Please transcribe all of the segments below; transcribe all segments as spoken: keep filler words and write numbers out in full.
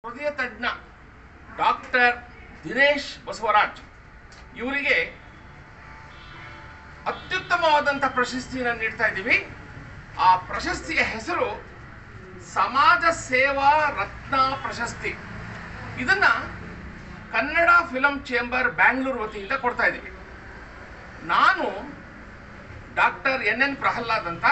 ಹೃದಯ ತಜ್ಞ ಡಾಕ್ಟರ್ ದಿನೇಶ್ ಬಸವರಾಜ್ ಇವರಿಗೆ ಅತ್ಯುತ್ತಮವಾದಂಥ ಪ್ರಶಸ್ತಿಯನ್ನು ನೀಡ್ತಾ ಇದ್ದೀವಿ. ಆ ಪ್ರಶಸ್ತಿಯ ಹೆಸರು ಸಮಾಜ ಸೇವಾ ರತ್ನ ಪ್ರಶಸ್ತಿ. ಇದನ್ನ ಕನ್ನಡ ಫಿಲಂ ಚೇಂಬರ್ ಬ್ಯಾಂಗ್ಳೂರು ವತಿಯಿಂದ ಕೊಡ್ತಾ ಇದ್ದೀವಿ. ನಾನು ಡಾಕ್ಟರ್ ಎನ್ ಎನ್ ಪ್ರಹ್ಲಾದ್ ಅಂತ,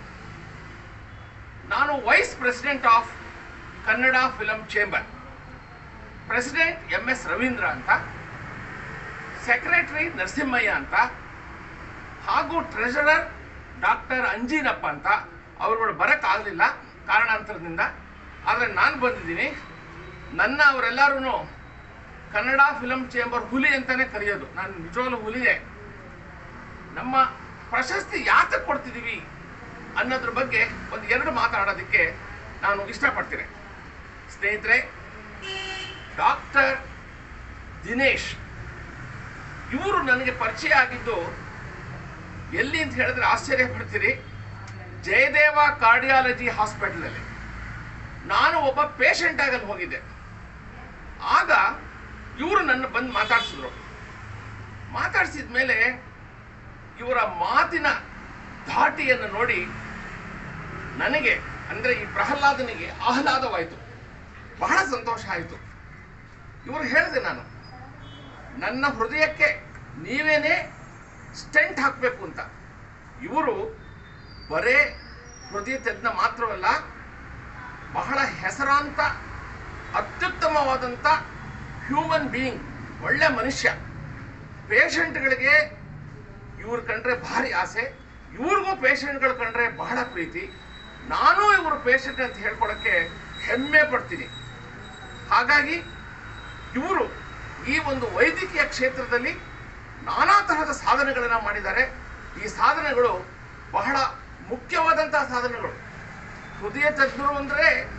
ನಾನು vice president of Kannada film chamber, president M S Ravindra ಅಂತ, ಸೆಕ್ರೆಟರಿ ನರಸಿಂಹಯ್ಯ ಅಂತ, ಹಾಗೂ ಟ್ರೆಷರರ್ ಡಾಕ್ಟರ್ ಅಂಜಿನಪ್ಪ ಅಂತ. ಅವರುಗಳು ಬರೋಕ್ಕಾಗಲಿಲ್ಲ ಕಾರಣಾಂತರದಿಂದ, ಆದರೆ ನಾನು ಬಂದಿದ್ದೀನಿ. ನನ್ನ ಅವರೆಲ್ಲರೂ ಕನ್ನಡ ಫಿಲಂ ಚೇಂಬರ್ ಹುಲಿ ಅಂತಲೇ ಕರೆಯೋದು. ನಾನು ನಿಜವಾಗ್ಲೂ ಹುಲಿಯೇ. ನಮ್ಮ ಪ್ರಶಸ್ತಿ ಯಾಕೆ ಕೊಡ್ತಿದ್ದೀವಿ ಅನ್ನೋದ್ರ ಬಗ್ಗೆ ಒಂದು ಎರಡು ಮಾತಾಡೋದಕ್ಕೆ ನಾನು ಇಷ್ಟಪಡ್ತೀನಿ. ಸ್ನೇಹಿತರೆ, ಡಾಕ್ಟರ್ ದಿನೇಶ್ ಇವರು ನನಗೆ ಪರಿಚಯ ಆಗಿದ್ದು ಎಲ್ಲಿ ಅಂತ ಹೇಳಿದ್ರೆ ಆಶ್ಚರ್ಯ ಪಡ್ತೀರಿ, ಜಯದೇವ ಕಾರ್ಡಿಯಾಲಜಿ ಹಾಸ್ಪಿಟಲಲ್ಲಿ ನಾನು ಒಬ್ಬ ಪೇಷಂಟ್ ಆಗಲ್ಲಿ ಹೋಗಿದ್ದೆ. ಆಗ ಇವರು ನನ್ನ ಬಂದು ಮಾತಾಡಿಸಿದ್ರು. ಮಾತಾಡಿಸಿದ ಮೇಲೆ ಇವರ ಮಾತಿನ ಧಾಟಿಯನ್ನು ನೋಡಿ ನನಗೆ, ಅಂದರೆ ಈ ಪ್ರಹ್ಲಾದನಿಗೆ ಆಹ್ಲಾದವಾಯಿತು, ಬಹಳ ಸಂತೋಷ ಆಯಿತು. ಇವರು ಹೇಳಿದೆ, ನಾನು ನನ್ನ ಹೃದಯಕ್ಕೆ ನೀವೇನೇ ಸ್ಟೆಂಟ್ ಹಾಕಬೇಕು ಅಂತ. ಇವರು ಬರೇ ಹೃದಯ ತಜ್ಞ ಮಾತ್ರವಲ್ಲ, ಬಹಳ ಹೆಸರಾಂತ ಅತ್ಯುತ್ತಮವಾದಂಥ ಹ್ಯೂಮನ್ ಬೀಯಿಂಗ್, ಒಳ್ಳೆ ಮನುಷ್ಯ. ಪೇಷಂಟ್ಗಳಿಗೆ ಇವ್ರು ಕಂಡ್ರೆ ಭಾರಿ ಆಸೆ, ಇವ್ರಿಗೂ ಪೇಷಂಟ್ಗಳು ಕಂಡ್ರೆ ಬಹಳ ಪ್ರೀತಿ. ನಾನು ಇವರು ಪೇಷಂಟ್ ಅಂತ ಹೇಳ್ಕೊಳಕ್ಕೆ ಹೆಮ್ಮೆ ಪಡ್ತೀನಿ. ಹಾಗಾಗಿ ಇವರು ಈ ಒಂದು ವೈದ್ಯಕೀಯ ಕ್ಷೇತ್ರದಲ್ಲಿ ನಾನಾ ತರಹದ ಸಾಧನೆಗಳನ್ನು ಮಾಡಿದ್ದಾರೆ. ಈ ಸಾಧನೆಗಳು ಬಹಳ ಮುಖ್ಯವಾದಂತಹ ಸಾಧನೆಗಳು. ಹೃದಯ ತಜ್ಞರು ಅಂದರೆ